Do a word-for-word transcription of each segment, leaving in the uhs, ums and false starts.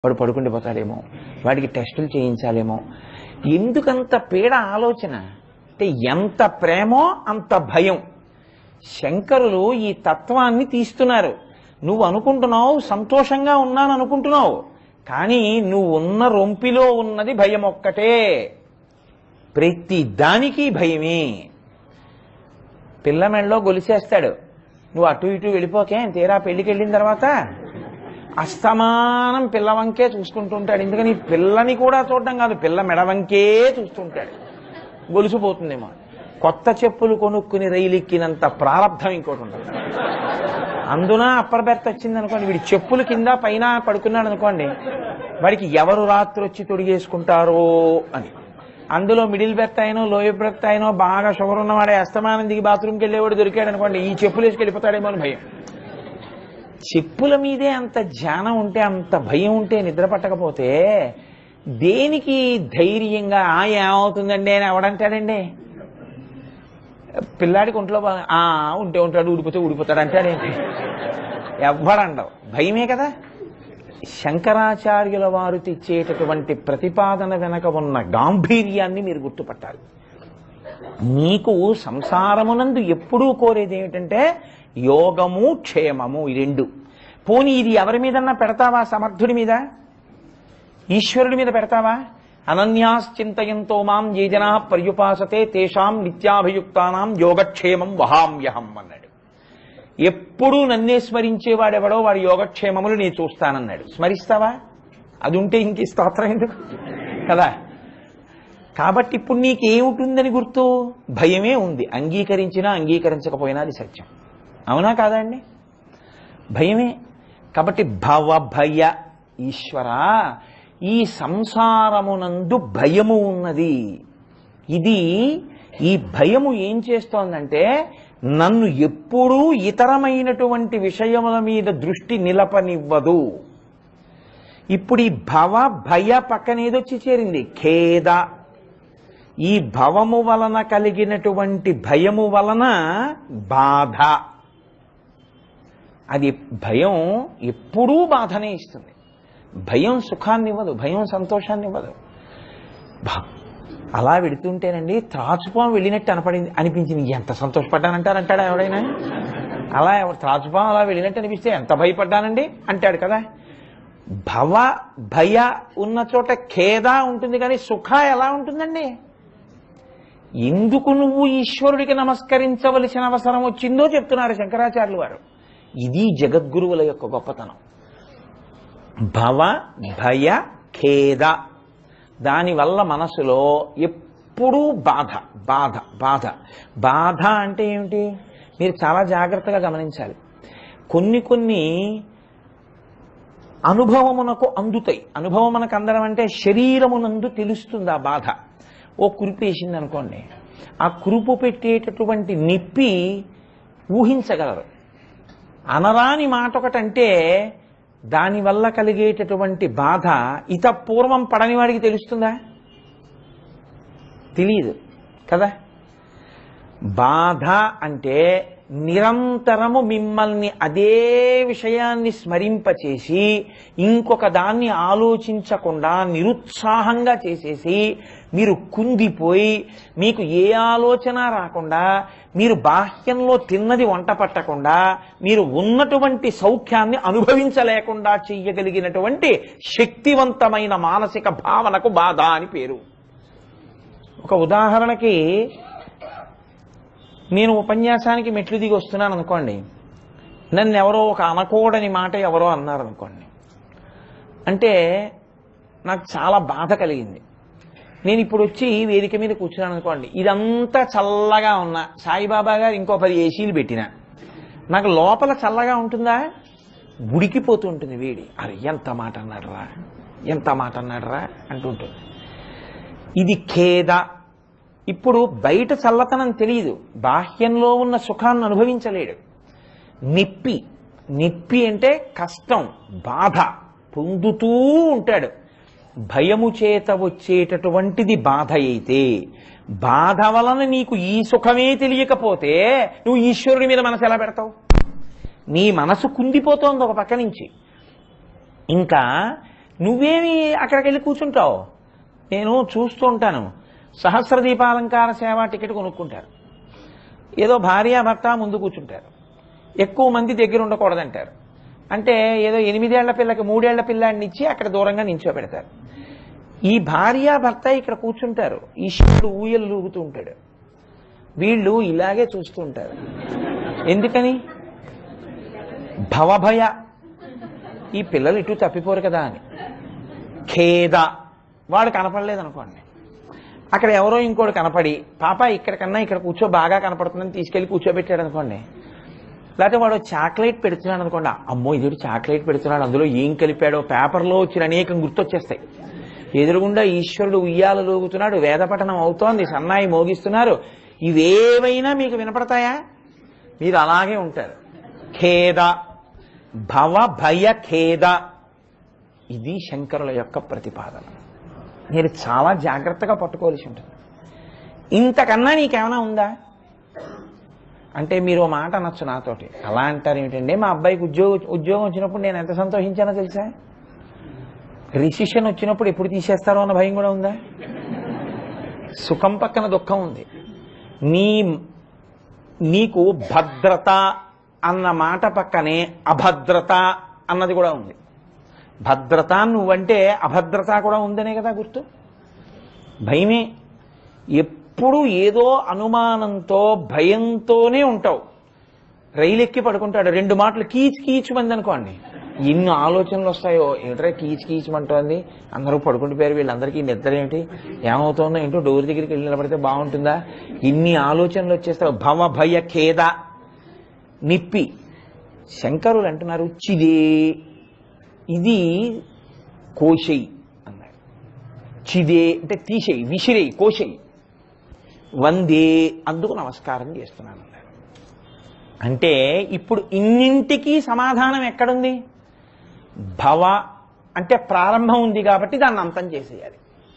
వాడు పడుకుండిపోతాడేమో, వాడికి టెస్టులు చేయించాలేమో. ఎందుకంత పీడ ఆలోచన అంటే ఎంత ప్రేమో అంత భయం. శంకరులు ఈ తత్వాన్ని తీస్తున్నారు. నువ్వు అనుకుంటున్నావు సంతోషంగా ఉన్నాను అనుకుంటున్నావు, కానీ నువ్వు ఉన్న రొంపిలో ఉన్నది భయం ఒక్కటే. ప్రతి దానికి భయమే. పిల్ల మెడలో గొలిసేస్తాడు, నువ్వు అటు ఇటు వెళ్ళిపోకే, తీరా పెళ్లికి వెళ్ళిన తర్వాత అస్తమానం పిల్లవంకే చూసుకుంటుంటాడు. ఎందుకని పిల్లని కూడా చూడడం కాదు, పిల్ల మెడవంకే చూస్తుంటాడు. గొలుసుపోతుందేమో. కొత్త చెప్పులు కొనుక్కుని రైలెక్కినంత ప్రారంధం ఇంకోటి ఉంటుంది. అందున అప్పర్ బెర్త్ వచ్చింది అనుకోండి, వీడి చెప్పులు కింద పైన పడుకున్నాడు అనుకోండి, వాడికి ఎవరు రాత్రి వచ్చి తొడిగేసుకుంటారో అని. అందులో మిడిల్ బెర్త్ అయినో లోయర్ బెర్త్ అయినో బాగా షుగర్ ఉన్నవాడే అస్తమానం దిగి బాత్రూమ్కి వెళ్ళేవాడు దొరికాడు అనుకోండి, ఈ చెప్పులు వేసుకు వెళ్ళిపోతాడేమో అని భయం. చెప్పుల మీదే అంత ధ్యానం ఉంటే, అంత భయం ఉంటే, నిద్ర పట్టకపోతే దేనికి ధైర్యంగా ఆ ఏమవుతుందండి అని ఎవడంటాడండి? పిల్లాడికి ఒంట్లో బాగా ఆ ఉంటే ఉంటాడు, ఊడిపోతే ఊడిపోతాడు అంటాడేంటి? ఎవ్వడండవు. భయమే కదా. శంకరాచార్యుల వారు తెచ్చేటటువంటి ప్రతిపాదన వెనక ఉన్న గాంభీర్యాన్ని మీరు గుర్తుపట్టాలి. నీకు సంసారమునందు ఎప్పుడూ కోరేది ఏమిటంటే యోగము క్షేమము, ఈ రెండు. పోనీ ఇది ఎవరి మీదన్నా పెడతావా? సమర్థుడి మీద, ఈశ్వరుడి మీద పెడతావా? అనన్యాశ్చింతయంతో మాం ఏ జనా పర్యుపాసతే తేషాం నిత్యాభియుక్తానాం యోగక్షేమం వహామ్యహం అన్నాడు. ఎప్పుడూ నన్నే స్మరించేవాడెవడో వాడి యోగక్షేమములు నేను చూస్తానన్నాడు. స్మరిస్తావా? అది ఉంటే ఇంక స్తోత్రం ఎందుకు కదా. కాబట్టి ఇప్పుడు నీకేముంటుందని గుర్తు? భయమే ఉంది. అంగీకరించినా అంగీకరించకపోయినా అది సత్యం. అవునా కాదా అండి? భయమే. కాబట్టి భవ భయ ఈశ్వర, ఈ సంసారమునందు భయము ఉన్నది. ఇది ఈ భయము ఏం చేస్తోందంటే నన్ను ఎప్పుడూ ఇతరమైనటువంటి విషయముల మీద దృష్టి నిలపనివ్వదు. ఇప్పుడు ఈ భవ భయ పక్కనేదొచ్చి చేరింది? ఖేద. ఈ భవము వలన కలిగినటువంటి భయము వలన బాధ. అది భయం ఎప్పుడూ బాధనే ఇస్తుంది. భయం సుఖాన్ని ఇవ్వదు, భయం సంతోషాన్ని ఇవ్వదు. అలా వెళుతుంటేనండి త్రాచుపాం వెళ్ళినట్టు అనపడింది అనిపించింది, ఎంత సంతోషపడ్డానంటారంటాడా ఎవడైనా? అలా ఎవరు త్రాచుపాం అలా వెళ్ళినట్టు అనిపిస్తే ఎంత భయపడ్డానండి అంటాడు కదా. భవ భయ ఉన్న చోట ఖేద ఉంటుంది, కానీ సుఖ ఎలా ఉంటుందండి? ఎందుకు నువ్వు ఈశ్వరుడికి నమస్కరించవలసిన అవసరం వచ్చిందో చెప్తున్నారు శంకరాచార్యులు వారు. ఇది జగద్గురువుల యొక్క గొప్పతనం. భవ భయ ఖేద. దానివల్ల మనసులో ఎప్పుడూ బాధ బాధ బాధ. బాధ అంటే ఏమిటి? మీరు చాలా జాగ్రత్తగా గమనించాలి. కొన్ని కొన్ని అనుభవమునకు అందుతాయి. అనుభవం మనకు అందడం అంటే శరీరమునందు తెలుస్తుంది ఆ బాధ. ఓ కురుపు వేసింది అనుకోండి, ఆ కురుపు పెట్టేటటువంటి నొప్పి ఊహించగలరు. అనరాని మాట ఒకటంటే దానివల్ల కలిగేటటువంటి బాధ ఇత పూర్వం పడని వాడికి తెలుస్తుందా? తెలియదు కదా. బాధ అంటే నిరంతరము మిమ్మల్ని అదే విషయాన్ని స్మరింపచేసి ఇంకొక దాన్ని ఆలోచించకుండా నిరుత్సాహంగా చేసేసి మీరు కుందిపోయి మీకు ఏ ఆలోచన రాకుండా, మీరు బాహ్యంలో తిన్నది వంట పట్టకుండా, మీరు ఉన్నటువంటి సౌఖ్యాన్ని అనుభవించలేకుండా చెయ్యగలిగినటువంటి శక్తివంతమైన మానసిక భావనకు బాధ అని పేరు. ఒక ఉదాహరణకి, నేను ఉపన్యాసానికి మెట్లు దిగి వస్తున్నాను అనుకోండి, నన్ను ఎవరో ఒక అనకూడని మాట ఎవరో అన్నారు అనుకోండి, అంటే నాకు చాలా బాధ కలిగింది. నేను ఇప్పుడు వచ్చి వేదిక మీద కూర్చున్నాను అనుకోండి, ఇదంతా చల్లగా ఉన్నా, సాయిబాబా గారు ఇంకో పది ఏసీలు పెట్టినా నాకు లోపల చల్లగా ఉంటుందా? ఉడికిపోతూ ఉంటుంది వేడి. అరే ఎంత మాట అన్నాడురా, ఎంత మాట అన్నాడురా అంటుంటుంది. ఇది ఖేద. ఇప్పుడు బయట చల్లతనం తెలియదు, బాహ్యంలో ఉన్న సుఖాన్ని అనుభవించలేడు. నిప్పి. నిప్పి అంటే కష్టం, బాధ పొందుతూ ఉంటాడు. భయము చేత వచ్చేటటువంటిది బాధ అయితే, బాధ వలన నీకు ఈ సుఖమే తెలియకపోతే నువ్వు ఈశ్వరుడి మీద మనసు ఎలా పెడతావు? నీ మనసు కుందిపోతోంది ఒక పక్క నుంచి. ఇంకా నువ్వేమి అక్కడికి వెళ్ళి కూర్చుంటావు. నేను చూస్తూ ఉంటాను, సహస్ర దీపాలంకార సేవ టికెట్ కొనుక్కుంటారు, ఏదో భార్యాభర్త ముందు కూర్చుంటారు, ఎక్కువ మంది దగ్గర ఉండకూడదంటారు. అంటే ఏదో ఎనిమిదేళ్ల పిల్లకి మూడేళ్ల పిల్లాడిని ఇచ్చి అక్కడ దూరంగా నించోబెడతారు. ఈ భార్యాభర్త ఇక్కడ కూర్చుంటారు, ఈశ్వరుడు ఊయలు లూగుతూ ఉంటాడు, వీళ్ళు ఇలాగే చూస్తూ ఉంటారు. ఎందుకని? భవభయ, ఈ పిల్లలు ఇటు తప్పిపోరు కదా అని. ఖేద, వాడు కనపడలేదు అనుకోండి, అక్కడ ఎవరో ఇంకోటి కనపడి పాప ఇక్కడికన్నా ఇక్కడ కూర్చో బాగా కనపడుతుందని తీసుకెళ్లి కూర్చోబెట్టాడు అనుకోండి. లేకపోతే వాడు చాక్లెట్ పెడుతున్నాడు అనుకోండి, అమ్మో ఇది చాక్లెట్ పెడుతున్నాడు, అందులో ఏం కలిపాడో పేపర్లో వచ్చిన అనేకం గుర్తొచ్చేస్తాయి. ఎదురుగుండా ఈశ్వరుడు ఉయ్యాలు లూగుతున్నాడు, వేదపఠనం అవుతోంది, సన్నాయి మోగిస్తున్నారు, ఇవేవైనా మీకు వినపడతాయా? మీరు అలాగే ఉంటారు. ఖేద, భవ భయ ఖేద, ఇది శంకరుల యొక్క ప్రతిపాదన. మీరు చాలా జాగ్రత్తగా పట్టుకోవాల్సి ఉంటుంది. ఇంతకన్నా నీకేమైనా ఉందా అంటే మీరు మాట అనొచ్చు నాతోటి. అలా అంటారు ఏమిటండి, మా అబ్బాయికి ఉద్యోగం ఉద్యోగం వచ్చినప్పుడు నేను ఎంత సంతోషించానో తెలుసా? రిసిషన్ వచ్చినప్పుడు ఎప్పుడు తీసేస్తారో అన్న భయం కూడా ఉందా? సుఖం పక్కన దుఃఖం ఉంది. నీ నీకు భద్రత అన్న మాట పక్కనే అభద్రత అన్నది కూడా ఉంది. భద్రత నువ్వంటే అభద్రత కూడా ఉందనే కదా గుర్తు. భయమే, ఎప్పుడు ఏదో అనుమానంతో భయంతోనే ఉంటావు. రైలు ఎక్కి పడుకుంటాడు, రెండు మాటలు కీచ్ కీచు మంది అనుకోండి, ఎన్ని ఆలోచనలు వస్తాయో. ఏమిట్రా కీచ్ కీచమంటోంది, అందరూ పడుకుంటుపోయారు, వీళ్ళందరికీ నిద్ర ఏమిటి, ఏమవుతుందో ఏంటో, డోర్ దగ్గరికి వెళ్ళి నిలబడితే బాగుంటుందా, ఇన్ని ఆలోచనలు వచ్చేస్తావు. భవ భయ ఖేద, నిప్పి. శంకరులు అంటున్నారు చిదే, ఇది కోశయి అన్నారు. చిదే అంటే తీసేయి, విసిరేయి, కోశయి. వందే, అందుకు నమస్కారం చేస్తున్నాను అన్నారు. అంటే ఇప్పుడు ఇన్నింటికీ సమాధానం ఎక్కడుంది? భవ అంటే ప్రారంభం ఉంది కాబట్టి దాన్ని అంతం చేసేయాలి.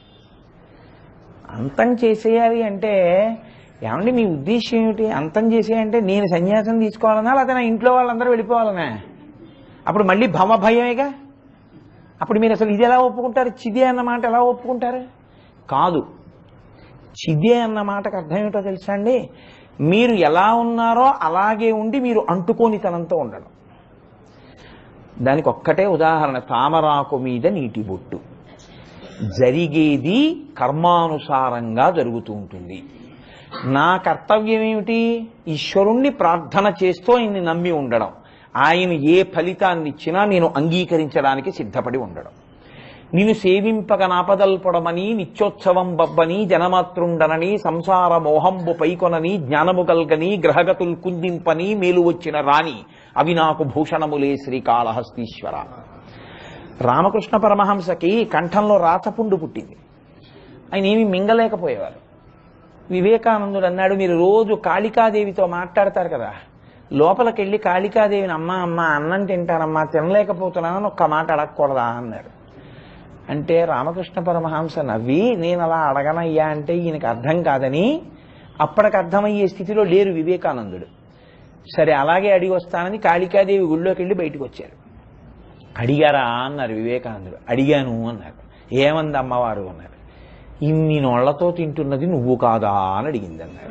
అంతం చేసేయాలి అంటే ఏమండి మీ ఉద్దేశం ఏమిటి? అంతం చేసేయంటే నేను సన్యాసం తీసుకోవాలనా, లేకపోతే నా ఇంట్లో వాళ్ళందరూ వెళ్ళిపోవాలనా? అప్పుడు మళ్ళీ భవ భయమేగా. అప్పుడు మీరు అసలు ఇది ఎలా ఒప్పుకుంటారు? చిదే అన్న మాట ఎలా ఒప్పుకుంటారు? కాదు, చిదే అన్న మాటకు అర్థం ఏమిటో తెలుసా అండి? మీరు ఎలా ఉన్నారో అలాగే ఉండి మీరు అంటుకోనితనంతో ఉండడం. దానికి ఒక్కటే ఉదాహరణ, తామరాకు మీద నీటి బొట్టు. జరిగేది కర్మానుసారంగా జరుగుతూ ఉంటుంది. నా కర్తవ్యం ఏమిటి? ఈశ్వరుణ్ణి ప్రార్థన చేస్తూ ఆయన్ని నమ్మి ఉండడం. ఆయన ఏ ఫలితాన్ని ఇచ్చినా నేను అంగీకరించడానికి సిద్ధపడి ఉండడం. నిన్ను సేవింపక నాపదల్పడమని నిత్యోత్సవం బబ్బని జనమాతృండనని సంసార మోహంబు పైకొనని జ్ఞానము కల్గని గ్రహగతుల్ కుందింపని మేలు వచ్చిన రాణి అవి నాకు భూషణములే శ్రీకాళహస్తీశ్వర. రామకృష్ణ పరమహంసకి కంఠంలో రాచపుండు పుట్టింది, ఆయన ఏమి మింగలేకపోయేవారు. వివేకానందుడు అన్నాడు, మీరు రోజు కాళికాదేవితో మాట్లాడతారు కదా, లోపలికెళ్ళి కాళికాదేవిని అమ్మ అమ్మ అన్నం తింటానమ్మా తినలేకపోతున్నానని ఒక్క మాట అడగకూడదా అన్నాడు. అంటే రామకృష్ణ పరమహంస నవ్వి, నేను అలా అడగనయ్యా అంటే ఈయనకు అర్థం కాదని, అప్పటికి అర్థమయ్యే స్థితిలో లేరు వివేకానందుడు. సరే అలాగే అడిగి వస్తానని కాళికాదేవి గుళ్ళోకి వెళ్ళి బయటకు వచ్చారు. అడిగారా అన్నారు వివేకానందుడు. అడిగాను అన్నారు. ఏమంది అమ్మవారు అన్నారు. ఇన్ని నోళ్లతో తింటున్నది నువ్వు కాదా అని అడిగింది అన్నారు.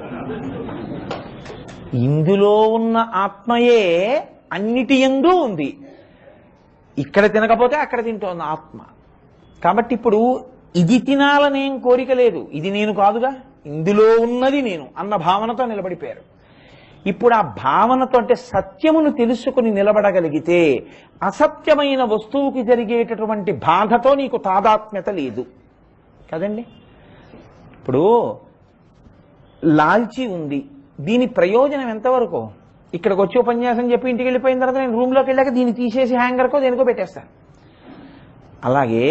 ఇందులో ఉన్న ఆత్మయే అన్నిటి యందు ఉంది, ఇక్కడ తినకపోతే అక్కడ తింటోంది ఆత్మ. కాబట్టి ఇప్పుడు ఇది తినాలనేం కోరిక లేదు, ఇది నేను కాదుగా, ఇందులో ఉన్నది నేను అన్న భావనతో నిలబడిపోయారు. ఇప్పుడు ఆ భావనతో అంటే సత్యమును తెలుసుకుని నిలబడగలిగితే అసత్యమైన వస్తువుకి జరిగేటటువంటి బాధతో నీకు తాదాత్మ్యత లేదు కదండి. ఇప్పుడు లాల్చీ ఉంది, దీని ప్రయోజనం ఎంతవరకు? ఇక్కడికి వచ్చి ఉపన్యాసం చెప్పి ఇంటికి వెళ్ళిపోయిన తర్వాత నేను రూమ్లోకి వెళ్ళాక దీన్ని తీసేసి హ్యాంగర్కో దేనికో పెట్టేస్తాను. అలాగే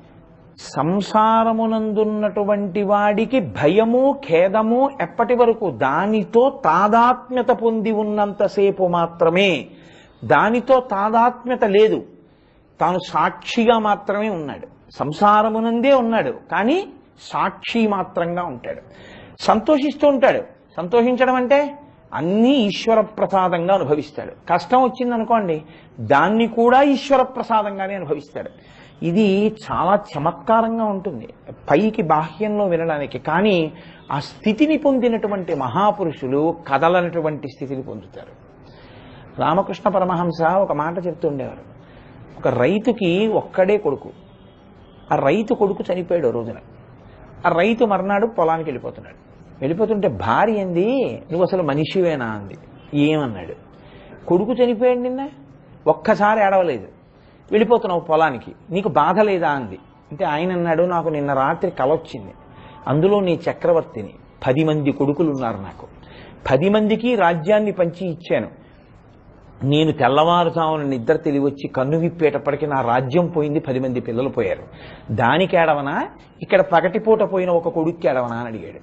సంసారమునందున్నటువంటి వాడికి భయము ఖేదము ఎప్పటి వరకు? దానితో తాదాత్మ్యత పొంది ఉన్నంతసేపు మాత్రమే. దానితో తాదాత్మ్యత లేదు, తాను సాక్షిగా మాత్రమే ఉన్నాడు. సంసారమునందే ఉన్నాడు కానీ సాక్షి మాత్రంగా ఉంటాడు. సంతోషిస్తూ ఉంటాడు. సంతోషించడం అంటే అన్నీ ఈశ్వర ప్రసాదంగా అనుభవిస్తాడు. కష్టం వచ్చిందనుకోండి, దాన్ని కూడా ఈశ్వర ప్రసాదంగానే అనుభవిస్తాడు. ఇది చాలా చమత్కారంగా ఉంటుంది పైకి బాహ్యంలో వినడానికి. కానీ ఆ స్థితిని పొందినటువంటి మహాపురుషులు కదలనటువంటి స్థితిని పొందుతారు. రామకృష్ణ పరమహంస ఒక మాట చెప్తుండేవారు. ఒక రైతుకి ఒక్కడే కొడుకు. ఆ రైతు కొడుకు చనిపోయాడు రోజున. ఆ రైతు మర్నాడు పొలానికి వెళ్ళిపోతున్నాడు. వెళ్ళిపోతుంటే భార్య ఏంది, నువ్వు అసలు మనిషివేనా అంది. ఏమన్నాడు, కొడుకు చనిపోయాడు నిన్న, ఒక్కసారి ఏడవలేదు, వెళ్ళిపోతున్నావు పొలానికి, నీకు బాధ లేదా అంది. అంటే ఆయన అన్నాడు, నాకు నిన్న రాత్రి కల వచ్చింది, అందులో నీ చక్రవర్తిని, పది మంది కొడుకులు ఉన్నారు నాకు, పది మందికి రాజ్యాన్ని పంచి ఇచ్చాను, నేను తెల్లవారుజామున నిద్ర తెలివచ్చి కన్ను విప్పేటప్పటికీ నా రాజ్యం పోయింది, పది మంది పిల్లలు పోయారు, దానికి ఏడవనా, ఇక్కడ పగటిపూట పోయిన ఒక కొడుక్కి ఏడవనా అని అడిగాడు.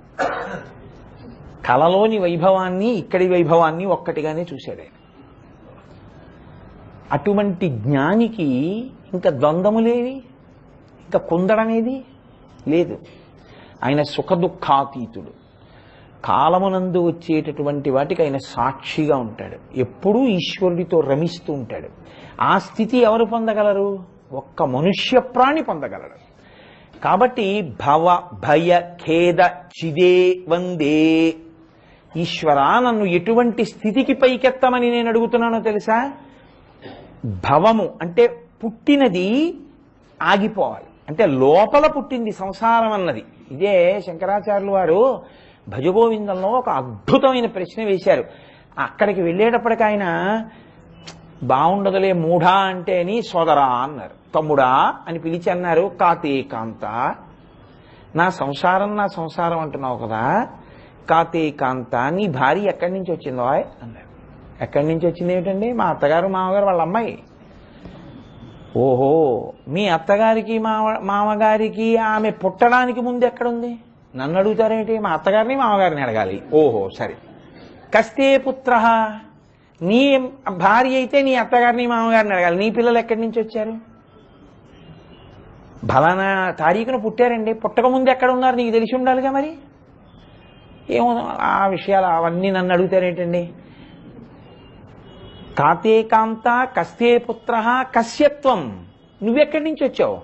కలలోని వైభవాన్ని ఇక్కడి వైభవాన్ని ఒక్కటిగానే చూశాడు ఆయన. అటువంటి జ్ఞానికి ఇంకా ద్వంద్వములేవి, ఇంకా కుందడమేది లేదు. ఆయన సుఖదుఖాతీతుడు. కాలమునందు వచ్చేటటువంటి వాటికి ఆయన సాక్షిగా ఉంటాడు. ఎప్పుడూ ఈశ్వరుడితో రమిస్తూ ఉంటాడు. ఆ స్థితి ఎవరు పొందగలరు? ఒక్క మనుష్య ప్రాణి పొందగలరు. కాబట్టి భవ భయ ఖేద చిదే వందే. ఈశ్వరా, నన్ను ఎటువంటి స్థితికి పైకెత్తమని నేను అడుగుతున్నానో తెలుసా? భవము అంటే పుట్టినది ఆగిపోవాలి, అంటే లోపల పుట్టింది సంసారం అన్నది. ఇదే శంకరాచార్యులు వారు భజగోవిందంలో ఒక అద్భుతమైన ప్రశ్న వేశారు. అక్కడికి వెళ్ళేటప్పటికి ఆయన బాగుండదులే మూఢా అంటే అని సోదరా అన్నారు, తమ్ముడా అని పిలిచి అన్నారు, కాతే కాంత, నా సంసారం నా సంసారం అంటున్నావు కదా, కాతే కాంత, నీ భార్య ఎక్కడి నుంచి వచ్చిందో అన్నారు. ఎక్కడి నుంచి వచ్చింది ఏమిటండి? మా అత్తగారు మామగారు వాళ్ళ అమ్మాయి. ఓహో, మీ అత్తగారికి మామ మామగారికి ఆమె పుట్టడానికి ముందు ఎక్కడుంది? నన్ను అడుగుతారేంటి? మా అత్తగారిని మామగారిని అడగాలి. ఓహో సరే. కస్తే పుత్ర, నీ భార్య అయితే నీ అత్తగారిని మామగారిని అడగాలి. నీ పిల్లలు ఎక్కడి నుంచి వచ్చారు? బలానా తారీఖున పుట్టారండి, పుట్టక ముందు ఎక్కడ ఉన్నారు నీకు తెలిసి ఉండాలిగా. మరి ఏమో ఆ విషయాలు అవన్నీ నన్ను అడుగుతారేంటండి? కాతే కాంత కస్తే పుత్ర కస్యత్వం, నువ్వెక్కడి నుంచి వచ్చావు?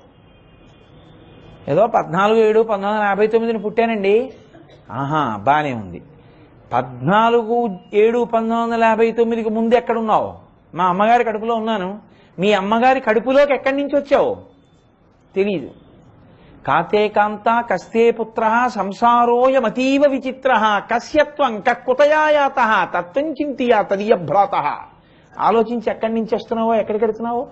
ఏదో పద్నాలుగు ఏడు పంతొమ్మిది వందల యాభై తొమ్మిదిని పుట్టానండి. ఆహా బానే ఉంది. పద్నాలుగు ఏడు పంతొమ్మిది వందల యాభై తొమ్మిదికి ముందు ఎక్కడున్నావు? మా అమ్మగారి కడుపులో ఉన్నాను. మీ అమ్మగారి కడుపులోకి ఎక్కడి నుంచి వచ్చావు? తెలీదు. కాతే కాంత కస్తే పుత్ర సంసారోయమతీవ విచిత్ర కస్యత్వం కుతయాయాత తత్వం చింతియా తదీయ భ్రాత. ఆలోచించి ఎక్కడి నుంచి వస్తున్నావో, ఎక్కడికి వెళ్తున్నావో.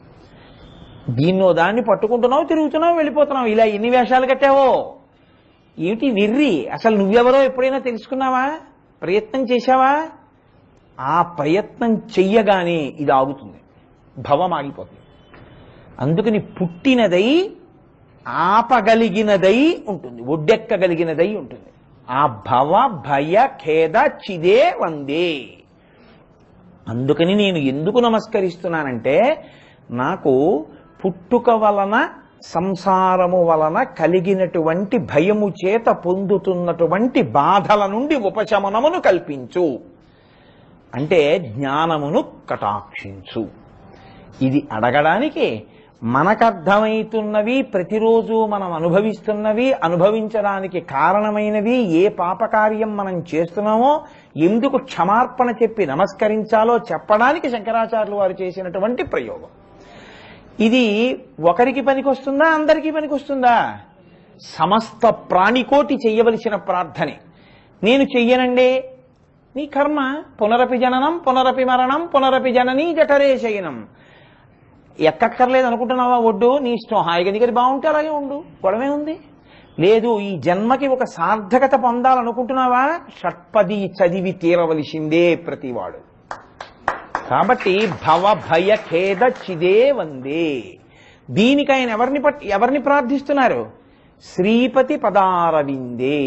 దీన్నో దాన్ని పట్టుకుంటున్నావు, తిరుగుతున్నావు, వెళ్ళిపోతున్నావు. ఇలా ఎన్ని వేషాలు కట్టావో. ఏమిటి విర్రి? అసలు నువ్వెవరో ఎప్పుడైనా తెలుసుకున్నావా? ప్రయత్నం చేశావా? ఆ ప్రయత్నం చెయ్యగానే ఇది ఆగుతుంది, భవం ఆగిపోతుంది. అందుకని పుట్టినదై ఆపగలిగినదై ఉంటుంది, ఒడ్డెక్కగలిగినదై ఉంటుంది. ఆ భవ భయ ఖేద చిదే వందే. అందుకని నేను ఎందుకు నమస్కరిస్తున్నానంటే, నాకు పుట్టుక వలన సంసారము వలన కలిగినటువంటి భయము చేత పొందుతున్నటువంటి బాధల నుండి ఉపశమనమును కల్పించు, అంటే జ్ఞానమును కటాక్షించు. ఇది అడగడానికి మనకర్థమవుతున్నవి, ప్రతిరోజు మనం అనుభవిస్తున్నవి, అనుభవించడానికి కారణమైనవి, ఏ పాపకార్యం మనం చేస్తున్నామో, ఎందుకు క్షమార్పణ చెప్పి నమస్కరించాలో చెప్పడానికి శంకరాచార్యులు వారు చేసినటువంటి ప్రయోగం. ఇది ఒకరికి పనికొస్తుందా, అందరికీ పనికొస్తుందా? సమస్త ప్రాణికోటి చెయ్యవలసిన ప్రార్థనే. నేను చెయ్యనండి, నీ కర్మ. పునరపి జననం పునరపి మరణం పునరపి జననీ జఠరే శయనం. ఎక్కక్కర్లేదు అనుకుంటున్నావా? ఒడ్డు నీ ఇష్టం, హాయిగా దిగది బాగుంటే అలాగే ఉండు, గొడవే ఉంది. లేదు, ఈ జన్మకి ఒక సార్థకత పొందాలనుకుంటున్నావా? షట్పది చదివి తీరవలసిందే ప్రతివాడు. కాబట్టి భవ భయ ఖేద చిదే వందే. దీనికి ఆయన ఎవరిని పట్టి ఎవరిని ప్రార్థిస్తున్నారు? శ్రీపతి పదారవిందే.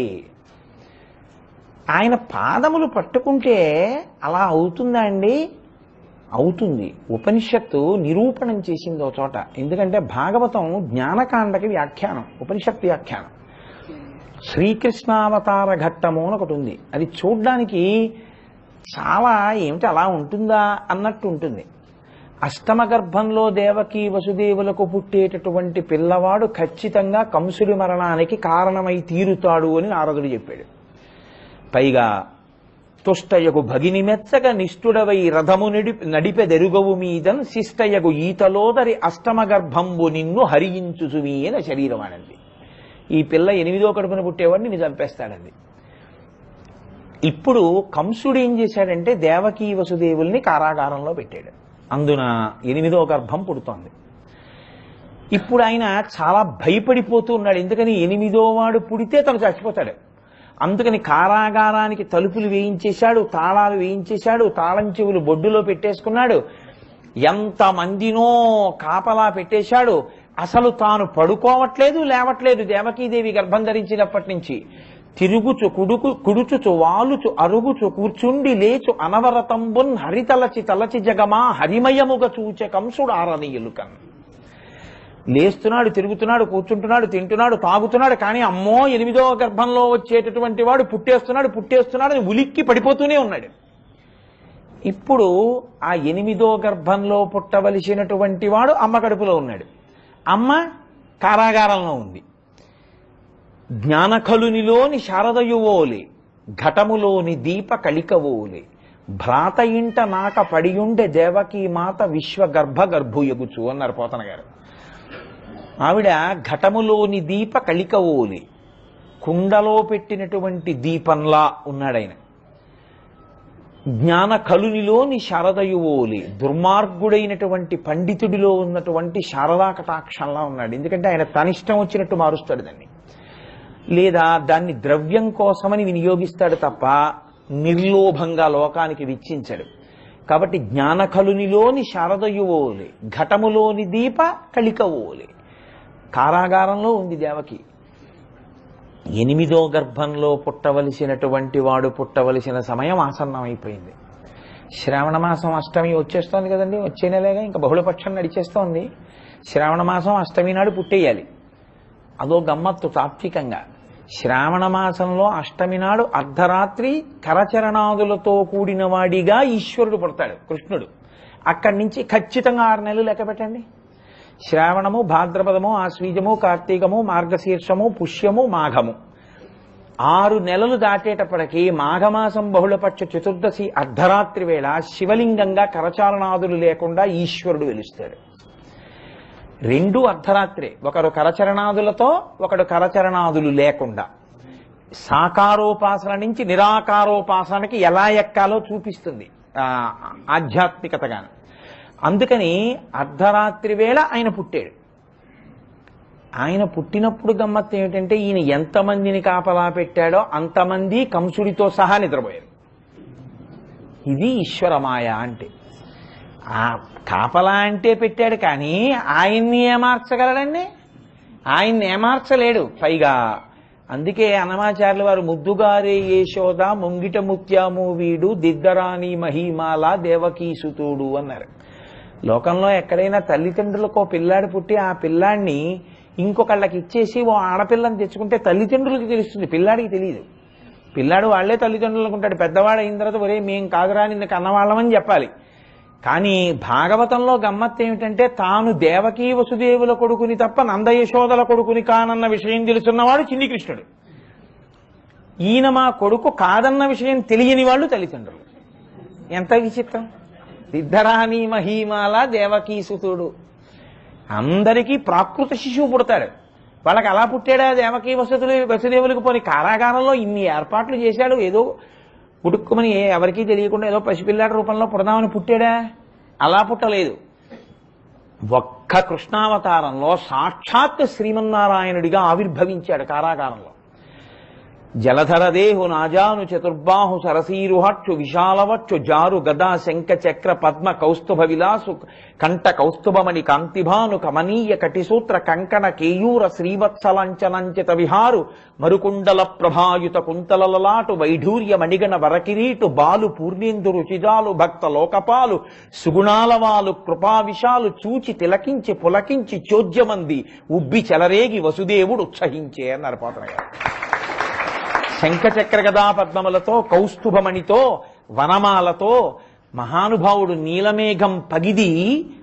ఆయన పాదములు పట్టుకుంటే అలా అవుతుందా అండి? అవుతుంది. ఉపనిషత్తు నిరూపణం చేసింది ఒక చోట. ఎందుకంటే భాగవతం జ్ఞానకాండకి వ్యాఖ్యానం, ఉపనిషత్ వ్యాఖ్యానం. శ్రీకృష్ణావతార ఘట్టము అని ఒకటి ఉంది. అది చూడ్డానికి చాలా ఏమిటి అలా ఉంటుందా అన్నట్టు ఉంటుంది. అష్టమ గర్భంలో దేవకీ వసుదేవులకు పుట్టేటటువంటి పిల్లవాడు ఖచ్చితంగా కంసుడి మరణానికి కారణమై తీరుతాడు అని నారదుడు చెప్పాడు. పైగా తుష్టయగు భగిని మెచ్చగ నిష్ఠుడవై రథము నడిపి నడిపెదెరుగవు మీదన్ శిష్టయగు ఈతలోదరి అష్టమ గర్భంబు నిన్ను హరించుసుమీ అని శరీరం అనంది. ఈ పిల్ల ఎనిమిదో కడుపున పుట్టేవాడిని నిన్ను చంపేస్తాడండి. ఇప్పుడు కంసుడు ఏం చేశాడంటే దేవకీ వసుదేవుల్ని కారాగారంలో పెట్టాడు. అందున ఎనిమిదో గర్భం పుడుతోంది. ఇప్పుడు ఆయన చాలా భయపడిపోతూ ఉన్నాడు. ఎందుకని ఎనిమిదో వాడు పుడితే తను చచ్చిపోతాడు. అందుకని కారాగారానికి తలుపులు వేయించేశాడు, తాళాలు వేయించేశాడు, తాళం చెవులు బొడ్డులో పెట్టేసుకున్నాడు, ఎంతమందినో కాపలా పెట్టేశాడు. అసలు తాను పడుకోవట్లేదు, లేవట్లేదు. దేవకీదేవి గర్భం ధరించినప్పటి నుంచి తిరుగుచు కుడుకు కుడుచుచు వాలుచు అరుగుచు కూర్చుండి లేచు అనవరతంబున్ హరితలచి తలచి జగమా హరిమయముగ చూచే కంసుడు ఆరనీయులు కన్ లేస్తున్నాడు, తిరుగుతున్నాడు, కూర్చుంటున్నాడు, తింటున్నాడు, తాగుతున్నాడు. కానీ అమ్మో ఎనిమిదో గర్భంలో వచ్చేటటువంటి వాడు పుట్టేస్తున్నాడు పుట్టేస్తున్నాడు అని ఉలిక్కి పడిపోతూనే ఉన్నాడు. ఇప్పుడు ఆ ఎనిమిదో గర్భంలో పుట్టవలసినటువంటి వాడు అమ్మ కడుపులో ఉన్నాడు. అమ్మ కారాగారంలో ఉంది. జ్ఞానకలునిలోని శారదయువోలి ఘటములోని దీప కలికవోలి భ్రాత ఇంట నాక పడియుండే దేవకీ మాత విశ్వ గర్భ గర్భుయగుచు అన్నారు పోతన గారు. ఆవిడ ఘటములోని దీప కలికవోలి, కుండలో పెట్టినటువంటి దీపంలా ఉన్నాడాయన. జ్ఞాన కలునిలోని శారదయువోలి, దుర్మార్గుడైనటువంటి పండితుడిలో ఉన్నటువంటి శారదా కటాక్షంలా ఉన్నాడు. ఎందుకంటే ఆయన తనిష్టం వచ్చినట్టు మారుస్తాడు దాన్ని, లేదా దాన్ని ద్రవ్యం కోసమని వినియోగిస్తాడు తప్ప నిర్లోభంగా లోకానికి వెచ్చించాడు. కాబట్టి జ్ఞానకలునిలోని శారదయువోలి, ఘటములోని దీప కలికవోలి. కారాగారంలో ఉంది దేవకి. ఎనిమిదో గర్భంలో పుట్టవలసినటువంటి వాడు పుట్టవలసిన సమయం ఆసన్నమైపోయింది. శ్రావణ మాసం అష్టమి వచ్చేస్తోంది కదండి, వచ్చే నెలేగా, ఇంకా బహుళపక్షం నడిచేస్తోంది. శ్రావణ మాసం అష్టమి నాడు పుట్టేయాలి. అదో గమ్మత్తు తాత్వికంగా. శ్రావణ మాసంలో అష్టమి నాడు అర్ధరాత్రి కరచరణాదులతో కూడిన వాడిగా ఈశ్వరుడు పుడతాడు, కృష్ణుడు. అక్కడి నుంచి ఖచ్చితంగా ఆరు నెలలు లెక్క పెట్టండి. శ్రావణము, భాద్రపదము, ఆశ్వీజము, కార్తీకము, మార్గశీర్షము, పుష్యము, మాఘము, ఆరు నెలలు దాటేటప్పటికీ మాఘమాసం బహుళపక్ష చతుర్దశి అర్ధరాత్రి వేళ శివలింగంగా కరచారణాదులు లేకుండా ఈశ్వరుడు వెలుస్తాడు. రెండు అర్ధరాత్రే, ఒకడు కరచరణాదులతో, ఒకడు కరచరణాదులు లేకుండా. సాకారోపాసన నుంచి నిరాకారోపాసనకి ఎలా ఎక్కాలో చూపిస్తుంది ఆధ్యాత్మికతగా. అందుకని అర్ధరాత్రి వేళ ఆయన పుట్టాడు. ఆయన పుట్టినప్పుడు గమ్మత్తు ఏమిటంటే ఈయన ఎంతమందిని కాపలా పెట్టాడో అంతమంది కంసుడితో సహా నిద్రపోయారు. ఇది ఈశ్వరమాయ అంటే. ఆ కాపలా అంటే పెట్టాడు, కానీ ఆయన్ని ఏమార్చగలడండి? ఆయన్ని ఏమార్చలేడు. పైగా అందుకే అన్నమాచార్యుల వారు ముద్దుగారే యశోద ముంగిట ముత్యాము వీడు దిద్దరాని మహిమాల దేవకీసుతుడు అన్నారు. లోకంలో ఎక్కడైనా తల్లిదండ్రులకు పిల్లాడు పుట్టి ఆ పిల్లాడిని ఇంకొకళ్ళకి ఇచ్చేసి ఓ ఆడపిల్లని తెచ్చుకుంటే తల్లిదండ్రులకి తెలుస్తుంది, పిల్లాడికి తెలియదు. పిల్లాడు వాళ్లే తల్లిదండ్రులు అనుకుంటాడు. పెద్దవాడు అయిన తర్వాత ఒరే మేం కాదురా నిన్న కన్నవాళ్ళమని చెప్పాలి. కానీ భాగవతంలో గమ్మత్తు ఏమిటంటే తాను దేవకీ వసుదేవుల కొడుకుని తప్ప నందయశోదల కొడుకుని కానన్న విషయం తెలుసున్నవాడు చిన్ని కృష్ణుడు. ఈయన మా కొడుకు కాదన్న విషయం తెలియని వాళ్ళు తల్లిదండ్రులు. ఎంత విచిత్రం! సిద్ధరాణి మహీమాల దేవకీసుతుడు. అందరికీ ప్రాకృత శిశువు పుడతాడు. వాళ్ళకి అలా పుట్టాడా దేవకీ వసుతులు వసుదేవులకు? పోని కారాగారంలో ఇన్ని ఏర్పాట్లు చేశాడు, ఏదో పుట్టుకుమని ఎవరికీ తెలియకుండా ఏదో పసిపిల్లాడి రూపంలో పుడదామని పుట్టాడా? అలా పుట్టలేదు. ఒక్క కృష్ణావతారంలో సాక్షాత్ శ్రీమన్నారాయణుడిగా ఆవిర్భవించాడు కారాగారంలో. జలధరదేహు నాజాను చతుర్బాహు సరసీరుహక్షు విశాలవక్షు జారు గదా శంఖ చక్ర పద్మ కౌస్తుభ విలాసు కంఠ కౌస్తుభమణి కాంతిభాను కమనీయ కటిసూత్ర కంకణ కేయూర శ్రీవత్సలంచనంచిత విహారు మరుకుండల ప్రభాయుత కుంతలలలాటు వైఢూర్య మణిగణ వరకిరీటు బాలు పూర్ణేందు రుచిజాలు భక్త లోకపాలు సుగుణాలవాలు కృపావిశాలు చూచి తిలకించి పులకించి చోద్యమంది ఉబ్బి చెలరేగి వసుదేవుడు ఉత్సహించే అన్నారు పోతన గారు. శంఖచక్ర గదా పద్మములతో, కౌస్తుభమణితో, వనమాలతో మహానుభావుడు నీలమేఘం పగిది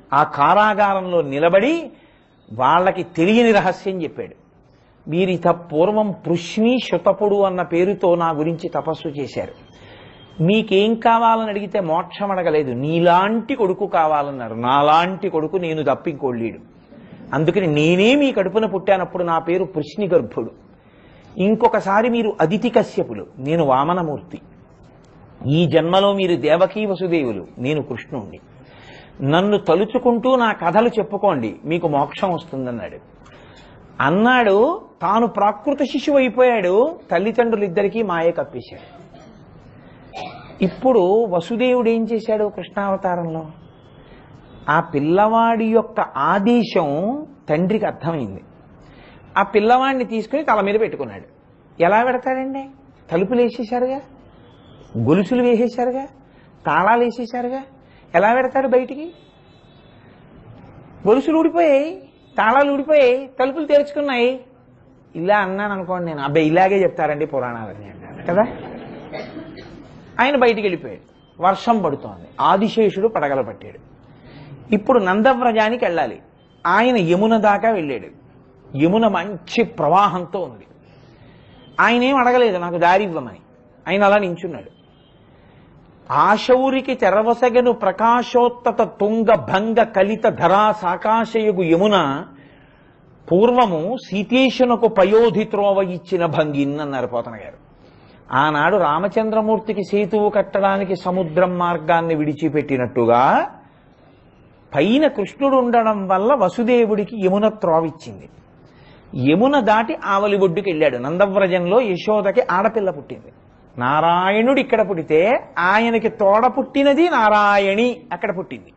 ఆ కారాగారంలో నిలబడి వాళ్ళకి తెలియని రహస్యం చెప్పాడు. వీరిత పూర్వం పృష్ణి శుతపుడు అన్న పేరుతో నా గురించి తపస్సు చేశారు. మీకేం కావాలని అడిగితే మోక్షం అడగలేదు, నీలాంటి కొడుకు కావాలన్నారు. నాలాంటి కొడుకు నేను తప్పింకోళ్ళీడు. అందుకని నేనే మీ కడుపున పుట్టానప్పుడు నా పేరు పృష్ణి గర్భుడు. ఇంకొకసారి మీరు అదితి కశ్యపులు, నేను వామనమూర్తి. ఈ జన్మలో మీరు దేవకీ వసుదేవులు, నేను కృష్ణుణ్ణి. నన్ను తలుచుకుంటూ నా కథలు చెప్పుకోండి, మీకు మోక్షం వస్తుందన్నాడు. అన్నాడు. తాను ప్రాకృత శిశువు అయిపోయాడు. తల్లిదండ్రులిద్దరికీ మాయ కప్పేశాడు. ఇప్పుడు వసుదేవుడు ఏం చేశాడు కృష్ణావతారంలో? ఆ పిల్లవాడి యొక్క ఆదేశం తండ్రికి అర్థమైంది. ఆ పిల్లవాడిని తీసుకుని తల మీద పెట్టుకున్నాడు. ఎలా పెడతాడండి? తలుపులు వేసేశారుగా, గొలుసులు వేసేశారుగా, తాళాలు వేసేశారుగా, ఎలా పెడతాడు బయటికి? గొలుసులు ఊడిపోయాయి, తాళాలు ఊడిపోయాయి, తలుపులు తెరుచుకున్నాయి. ఇలా అన్నాను అనుకోండి నేను, అబ్బాయి ఇలాగే చెప్తారండి పురాణాలని అన్నారు కదా. ఆయన బయటికి వెళ్ళిపోయాడు. వర్షం పడుతోంది. ఆదిశేషుడు పడగల పట్టాడు. ఇప్పుడు నందవ్రజానికి వెళ్ళాలి. ఆయన యమున దాకా వెళ్ళాడు. యమున మంచి ప్రవాహంతో ఉంది. ఆయన ఏం అడగలేదు నాకు దారి ఇవ్వమని. ఆయన అలా నించున్నాడు. ఆశౌరికి తెరవసగను ప్రకాశోత్తత తుంగ భంగ కలిత ధరా సాకాశయగు యమున పూర్వము సీతేశునకు పయోధి త్రోవ ఇచ్చిన భంగిన్ అన్నారు పోతన గారు. ఆనాడు రామచంద్రమూర్తికి సేతువు కట్టడానికి సముద్రం మార్గాన్ని విడిచిపెట్టినట్టుగా పైన కృష్ణుడు ఉండడం వల్ల వసుదేవుడికి యమున త్రోవిచ్చింది. యమున దాటి ఆవలి ఒడ్డుకి వెళ్ళాడు. నందవ్రజంలో యశోదకి ఆడపిల్ల పుట్టింది. నారాయణుడు ఇక్కడ పుట్టితే ఆయనకి తోడ పుట్టినది నారాయణి అక్కడ పుట్టింది.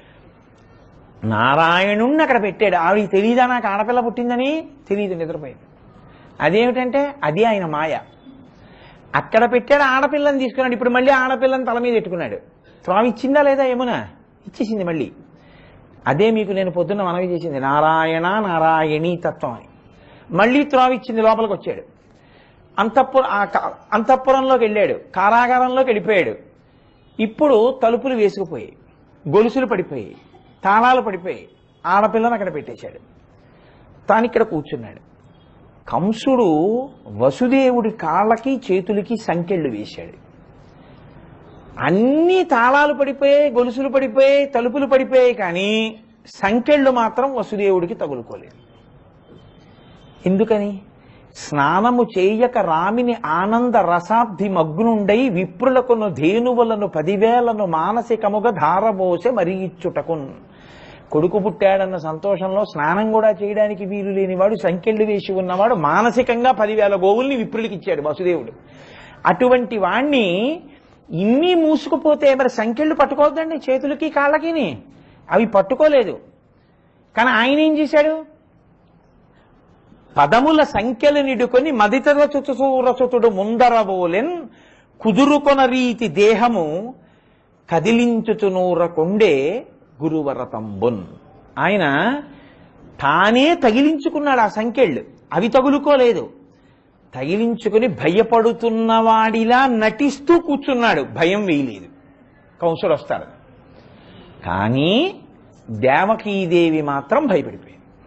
నారాయణుణ్ణి అక్కడ పెట్టాడు. ఆవిడికి తెలియదా నాకు ఆడపిల్ల పుట్టిందని? తెలియదు, నిద్రపోయింది. అదేమిటంటే అది ఆయన మాయ. అక్కడ పెట్టాడు, ఆడపిల్లని తీసుకున్నాడు. ఇప్పుడు మళ్ళీ ఆడపిల్లని తల మీద పెట్టుకున్నాడు. త్రావిచ్చిందా లేదా యమున? ఇచ్చేసింది మళ్ళీ. అదే మీకు నేను పొద్దున్న మనవి చేసింది, నారాయణ నారాయణీ తత్వం అని. మళ్ళీ త్రావిచ్చింది, లోపలికి వచ్చాడు. అంతఃపుర అంతఃపురంలోకి వెళ్ళాడు, కారాగారంలోకి వెళ్ళిపోయాడు. ఇప్పుడు తలుపులు వేసుకుపోయాయి, గొలుసులు పడిపోయాయి, తాళాలు పడిపోయాయి. ఆడపిల్లని అక్కడ పెట్టేశాడు. తాను ఇక్కడ కూర్చున్నాడు. కంసుడు వసుదేవుడి కాళ్ళకి చేతులకి సంకెళ్ళు వేశాడు. అన్ని తాళాలు పడిపోయాయి, గొలుసులు పడిపోయాయి, తలుపులు పడిపోయాయి, కానీ సంకెళ్ళు మాత్రం వసుదేవుడికి తగులుకోలేదు. ఎందుకని? స్నానము చేయక రామిని ఆనంద రసాబ్ది మగ్నుండై విప్రులకును ధేనువులను పదివేలను మానసికముగా ధారబోసే మరి ఇచ్చుటకున్. కొడుకు పుట్టాడన్న సంతోషంలో స్నానం కూడా చేయడానికి వీలు లేనివాడు, సంకెళ్ళు వేసి ఉన్నవాడు మానసికంగా పదివేల గోవుల్ని విప్రులకి ఇచ్చాడు వసుదేవుడు. అటువంటి వాణ్ణి ఇన్ని మూసుకుపోతే మరి సంకెళ్ళు పట్టుకోవద్దండి చేతులకి కాళ్ళకి. అవి పట్టుకోలేదు. కానీ ఆయన ఏం చేశాడు? పదముల సంఖ్యలు నిడుకొని మదితరచుచురచుతుడు ముందరబోలెన్ కుదురుకొన రీతి దేహము కదిలించుచునూరకుండే గురువరతంబున్. ఆయన తానే తగిలించుకున్నాడు ఆ సంఖ్యళ్ళు, అవి తగులుకోలేదు. తగిలించుకుని భయపడుతున్నవాడిలా నటిస్తూ కూర్చున్నాడు, భయం వేయలేదు. కంసుడు వస్తాడు. కానీ దేవకీదేవి మాత్రం భయపడిపోయింది.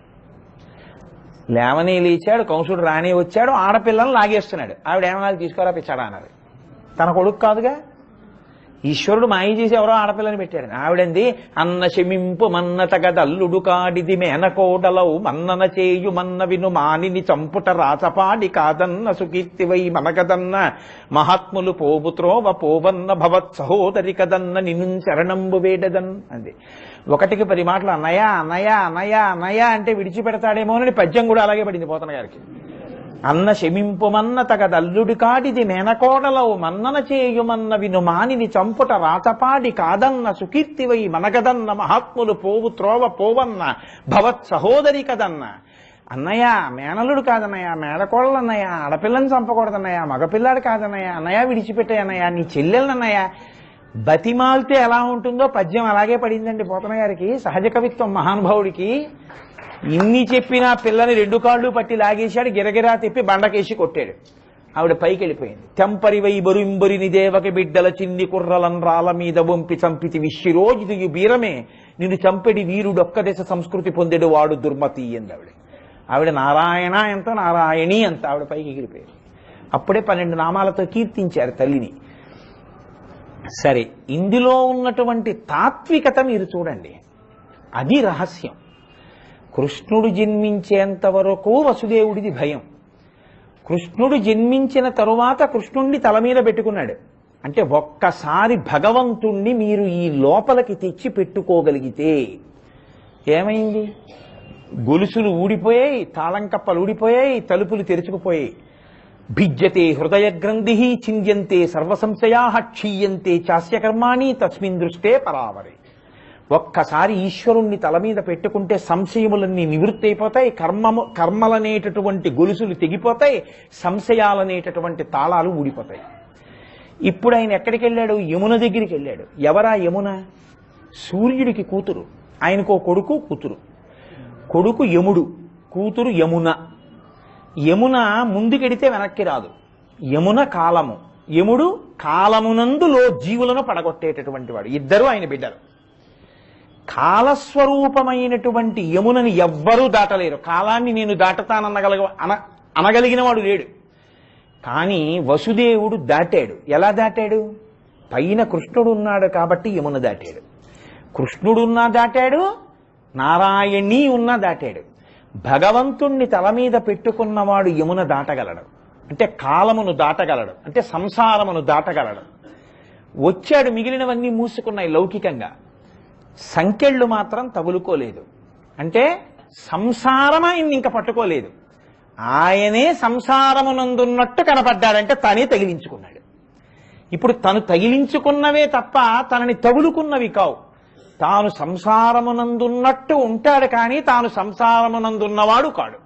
లేవనే లేచాడు, కంసుడు రానే వచ్చాడు, ఆడపిల్లను లాగేస్తున్నాడు. ఆవిడ ఏమన్నా తీసుకోరా పిచ్చాడా అన్నది. తన కొడుకు కాదుగా, ఈశ్వరుడు మాయ చేసి ఎవరో ఆడపిల్లని పెట్టాడు. ఆవిడంది, అన్న శమింపు మన్న తగదల్లుడు కాడిది మేనకోడలవు మన్నన చేయు మన్న విను మానిని చంపుట రాచపాడి కాదన్న సుకీర్తివై మనకదన్న మహాత్ములు పోబుత్రోవ పోవన్న భవత్ సహోదరి కదన్న నిన్ను శరణంబు వేడదన్ అంది. ఒకటికి పది మాటలు అన్నయ్య అన్నయ్య అన్నయ్య అన్నయ్య అంటే విడిచిపెడతాడేమో అని పద్యం కూడా అలాగే పడింది పోతన గారికి. అన్న శమింపుమన్న తగదల్లుడి కాడిది మేనకోడలవు మన్నన చేయుమన్న విను మానిని చంపుట రాచపాడి కాదన్న సుకీర్తివై మనగదన్న మహాత్ములు పోవు త్రోవ పోవన్న భవత్ సహోదరి కదన్న. అన్నయ్య మేనలుడు కాదన్నయ్య, మేనకోడలు అన్నయ్య, ఆడపిల్లని చంపకూడదన్నయ్య, మగపిల్లాడు కాదన్నయ్య, అన్నయ్య విడిచిపెట్టే అన్నయ్య, నీ చెల్లెలన్నయ్య. బతిమాల్తే ఎలా ఉంటుందో పద్యం అలాగే పడిందండి పోతన గారికి. సహజ కవిత్వం మహానుభావుడికి. ఇన్ని చెప్పినా పిల్లని రెండు కాళ్ళు పట్టి లాగేశాడు, గిరగిరా తిప్పి బండకేసి కొట్టాడు. ఆవిడ పైకి వెళ్ళిపోయింది. తెంపరివై బరుంబరిని దేవకి బిడ్డల చిన్ని కుర్రలన్ రాల మీద వంపి చంపితి విశ్వరోజిది బీరమే నిన్ను చంపెడి వీరుడొక్క దశ సంస్కృతి పొందెడు వాడు దుర్మతి అంది ఆవిడ. ఆవిడ నారాయణ ఎంత నారాయణి అంత ఆవిడ పైకి ఎగిరిపోయారు. అప్పుడే పన్నెండు నామాలతో కీర్తించారు తల్లిని. సరే, ఇందులో ఉన్నటువంటి తాత్వికత మీరు చూడండి, అది రహస్యం. కృష్ణుడు జన్మించేంత వరకు వసుదేవుడిది భయం. కృష్ణుడు జన్మించిన తరువాత కృష్ణుణ్ణి తల మీద పెట్టుకున్నాడు. అంటే ఒక్కసారి భగవంతుణ్ణి మీరు ఈ లోపలికి తెచ్చి పెట్టుకోగలిగితే ఏమైంది? గొలుసులు ఊడిపోయాయి, తాళం కప్పలు ఊడిపోయాయి, తలుపులు తెరుచుకుపోయాయి. భిజ్యతే హృదయ గ్రంథి చింద్యంతే సర్వసంశయా క్షీయంతే చాస్యకర్మాణి తస్మిన్ దృష్టే పరావరే. ఒక్కసారి ఈశ్వరుణ్ణి తల మీద పెట్టుకుంటే సంశయములన్నీ నివృత్తి అయిపోతాయి, కర్మము కర్మలనేటటువంటి గొలుసులు తెగిపోతాయి, సంశయాలనేటటువంటి తాళాలు ఊడిపోతాయి. ఇప్పుడు ఆయన ఎక్కడికి వెళ్ళాడు? యమున దగ్గరికి వెళ్ళాడు. ఎవరా యమున? సూర్యుడికి కూతురు. ఆయనకో కొడుకు కూతురు. కొడుకు యముడు, కూతురు యమున. యమున ముందుకెడితే వెనక్కి రాదు. యమున కాలము, యముడు కాలమునందులో జీవులను పడగొట్టేటటువంటి వాడు. ఇద్దరు ఆయన బిడ్డలు. కాలస్వరూపమైనటువంటి యమునని ఎవ్వరూ దాటలేరు. కాలాన్ని నేను దాటతాననగలగ అన అనగలిగిన వాడు లేడు. కానీ వసుదేవుడు దాటాడు. ఎలా దాటాడు? పైన కృష్ణుడు ఉన్నాడు కాబట్టి యమున దాటాడు. కృష్ణుడున్నా దాటాడు, నారాయణీ ఉన్నా దాటాడు. భగవంతుణ్ణి తల మీద పెట్టుకున్నవాడు యమున దాటగలడు. అంటే కాలమును దాటగలడు, అంటే సంసారమును దాటగలడు. వచ్చాడు, మిగిలినవన్నీ మూసుకున్నాయి లౌకికంగా. సంకెళ్ళు మాత్రం తగులుకోలేదు. అంటే సంసారం ఆయన్ని ఇంకా పట్టుకోలేదు. ఆయనే సంసారమునందున్నట్టు కనపడ్డాడంటే తనే తగిలించుకున్నాడు. ఇప్పుడు తను తగిలించుకున్నవే తప్ప తనని తగులుకున్నవి కావు. తాను సంసారమునందున్నట్టు ఉంటాడు, కానీ తాను సంసారమునందున్నవాడు కాడు.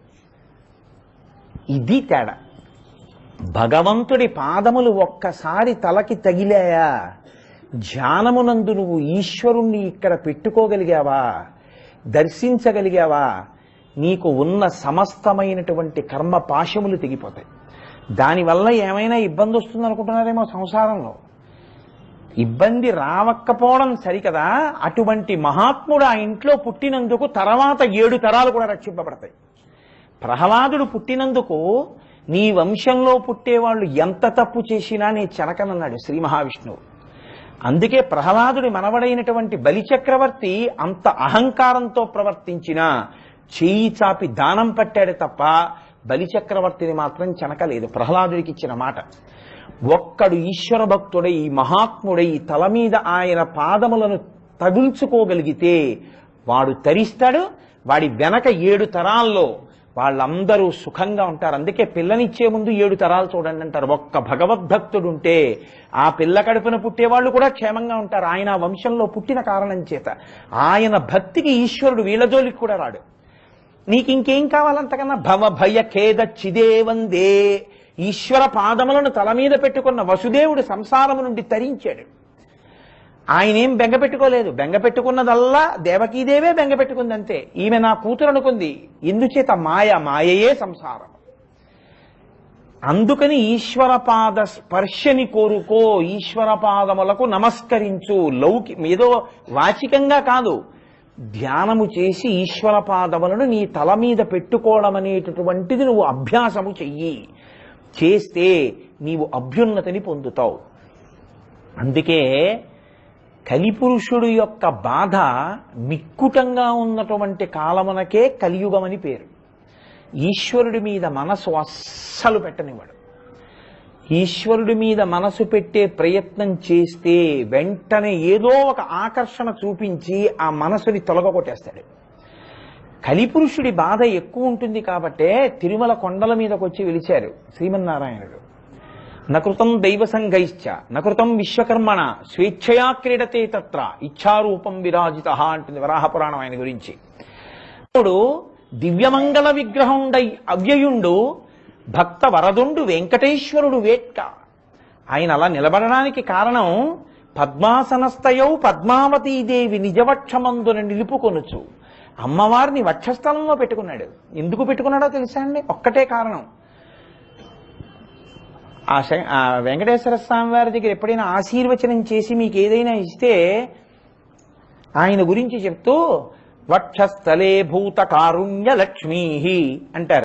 ఇది తేడా. భగవంతుడి పాదములు ఒక్కసారి తలకి తగిలాయా, ధ్యానమునందు నువ్వు ఈశ్వరుణ్ణి ఇక్కడ పెట్టుకోగలిగావా, దర్శించగలిగావా, నీకు ఉన్న సమస్తమైనటువంటి కర్మ పాశములు తెగిపోతాయి. దానివల్ల ఏమైనా ఇబ్బంది వస్తుంది అనుకుంటున్నారేమో సంసారంలో. ఇబ్బంది రావక్కపోవడం సరికదా, అటువంటి మహాత్ముడు ఆ ఇంట్లో పుట్టినందుకు తర్వాత ఏడు తరాలు కూడా రక్షింపబడతాయి. ప్రహ్లాదుడు పుట్టినందుకు నీ వంశంలో పుట్టేవాళ్ళు ఎంత తప్పు చేసినా నీ చెనకనన్నాడు శ్రీ మహావిష్ణువు. అందుకే ప్రహ్లాదుడి మనవడైనటువంటి బలిచక్రవర్తి అంత అహంకారంతో ప్రవర్తించినా చేయి చాపి దానం పట్టాడు తప్ప బలిచక్రవర్తిని మాత్రం చెనకలేదు. ప్రహ్లాదుడికి ఇచ్చిన మాట. ఒక్కడు ఈశ్వర భక్తుడై మహాత్ముడై తల మీద ఆయన పాదములను తగుల్చుకోగలిగితే వాడు తరిస్తాడు. వాడి వెనక ఏడు తరాల్లో వాళ్ళందరూ సుఖంగా ఉంటారు. అందుకే పిల్లనిచ్చే ముందు ఏడు తరాలు చూడండి అంటారు. ఒక్క భగవద్భక్తుడు ఉంటే ఆ పిల్ల కడుపున పుట్టేవాళ్ళు కూడా క్షేమంగా ఉంటారు. ఆయన వంశంలో పుట్టిన కారణం చేత ఆయన భక్తికి ఈశ్వరుడు వీళ్ళ జోలికి కూడా రాడు. నీకు ఇంకేం కావాలంతకన్నా? భవ భయ ఖేద చిదేవందే. ఈశ్వర పాదములను తల మీద పెట్టుకున్న వసుదేవుడు సంసారము నుండి తరించాడు. ఆయనేం బెంగ పెట్టుకోలేదు. బెంగ పెట్టుకున్నదల్లా దేవకీదేవే బెంగ పెట్టుకుంది అంతే. ఈమె నా కూతురు అనుకుంది. ఎందుచేత మాయ, మాయయే సంసారం. అందుకని ఈశ్వర పాద స్పర్శని కోరుకో, ఈశ్వర పాదములకు నమస్కరించు. లౌకి ఏదో వాచికంగా కాదు, ధ్యానము చేసి ఈశ్వర పాదములను నీ తల మీద పెట్టుకోవడం అనేటటువంటిది నువ్వు అభ్యాసము చెయ్యి. చేస్తే నీవు అభ్యున్నతిని పొందుతావు. అందుకే కలిపురుషుడు యొక్క బాధ మిక్కుటంగా ఉన్నటువంటి కాలమునకే కలియుగమని పేరు. ఈశ్వరుడి మీద మనసు అస్సలు పెట్టనివాడు. ఈశ్వరుడి మీద మనసు పెట్టే ప్రయత్నం చేస్తే వెంటనే ఏదో ఒక ఆకర్షణ చూపించి ఆ మనసుని తొలగొట్టేస్తాడు. కలిపురుషుడి బాధ ఎక్కువ ఉంటుంది కాబట్టే తిరుమల కొండల మీదకి వచ్చి వెలిచారు శ్రీమన్నారాయణుడు. నకృతం దైవ సంఘైశ్చ నకృతం విశ్వకర్మణ స్వేచ్ఛయా క్రీడతే తత్ర ఇచ్ఛారూపం విరాజిత అంటుంది వరాహపురాణం ఆయన గురించి. ఇప్పుడు దివ్యమంగళ విగ్రహండై అవ్యయుండు భక్త వరదుండు వెంకటేశ్వరుడు వేట్క. ఆయన అలా నిలబడడానికి కారణం పద్మాసనస్థయౌ పద్మావతీదేవి నిజవక్షమందున నిలుపుకొనుచు. అమ్మవారిని వక్షస్థలంలో పెట్టుకున్నాడు. ఎందుకు పెట్టుకున్నాడో తెలుసా అండి? ఒక్కటే కారణం. ఆ వెంకటేశ్వర స్వామి వారి దగ్గర ఎప్పుడైనా ఆశీర్వచనం చేసి మీకు ఏదైనా ఇస్తే ఆయన గురించి చెప్తూ వక్షస్థలే భూత కారుణ్య లక్ష్మీ అంటారు.